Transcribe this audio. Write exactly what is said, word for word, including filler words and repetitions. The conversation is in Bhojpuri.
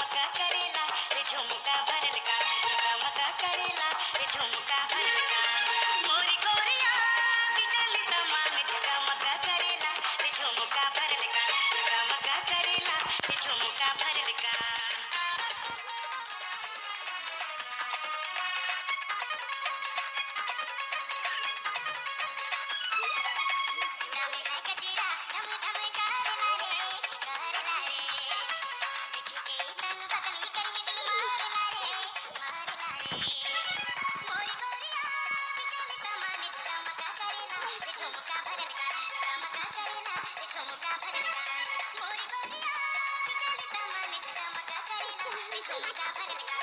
झुमका करेला रे झुमका भरल का झुमका करेला रे झुमका भरल का मोरी गोरिया बिजली समान झुमका करेला रे झुमका भरल का झुमका करेला रे झुमका भरल का झुमका भरल का